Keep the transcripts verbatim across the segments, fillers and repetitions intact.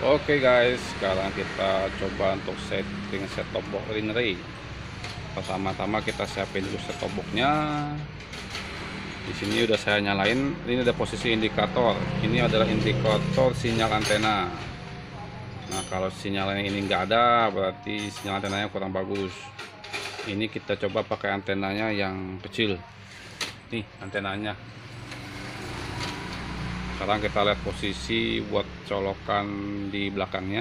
Oke guys, sekarang kita coba untuk setting set top box Ringray. Pertama-tama kita siapin dulu set top boxnya. Di sini udah saya nyalain. Ini ada posisi indikator. Ini adalah indikator sinyal antena. Nah, kalau sinyalnya ini enggak ada, berarti sinyal antenanya kurang bagus. Ini kita coba pakai antenanya yang kecil. Nih antenanya. Sekarang kita lihat posisi buat colokan di belakangnya.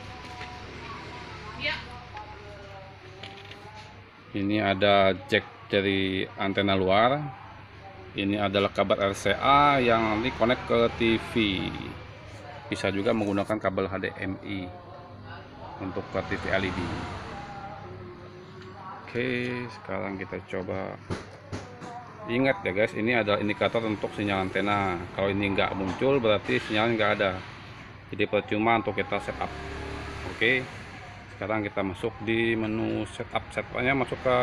Ini ada jack dari antena luar. Ini adalah kabel R C A yang nanti connect ke T V. Bisa juga menggunakan kabel H D M I untuk ke T V L E D. Oke, sekarang kita coba. Ingat ya guys, ini adalah indikator untuk sinyal antena. Kalau ini nggak muncul berarti sinyalnya nggak ada, jadi percuma untuk kita setup. Oke, sekarang kita masuk di menu setup. Setupnya masuk ke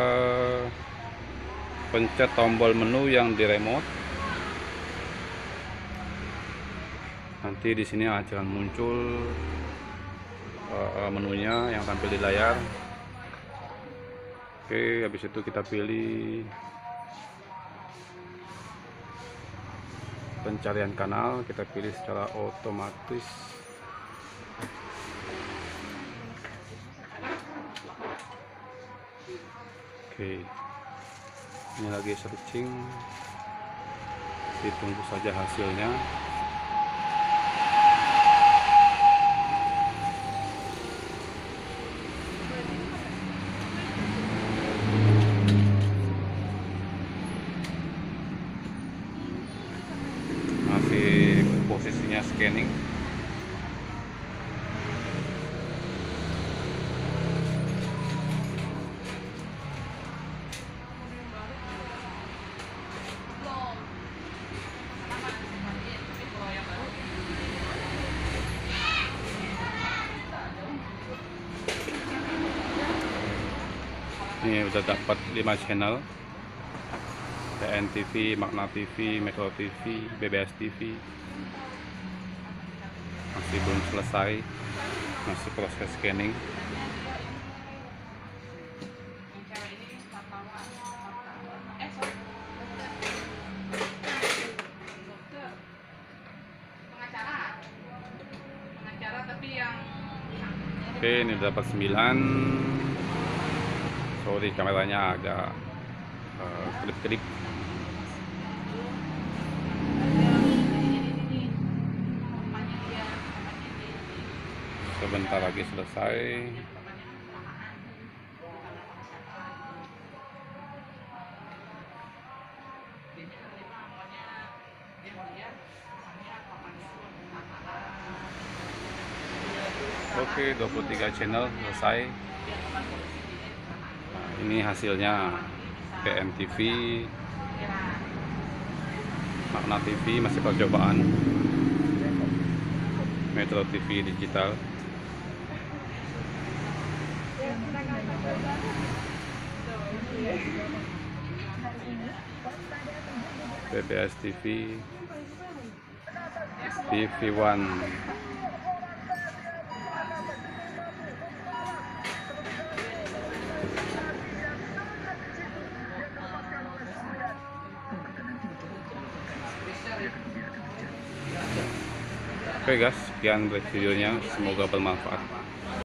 pencet tombol menu yang di remote. Nanti di sini akan muncul uh, menunya yang tampil di layar. Oke, habis itu kita pilih pencarian kanal, kita pilih secara otomatis. Oke, ini lagi searching, ditunggu saja hasilnya. Masih posisinya scanning. Ini udah dapat lima channel. T N T V, Magna T V, Metro T V, B B S T V. Masih belum selesai, masih proses scanning. Oke, ini dapat sembilan. Sorry, kameranya agak uh, kedip-kedip. Sebentar lagi selesai. Oke, dua puluh tiga channel selesai. Nah, ini hasilnya. T N T V, Magna T V masih percobaan, Metro T V digital. B B S T V, T V One. Oke guys, sekian videonya, semoga bermanfaat.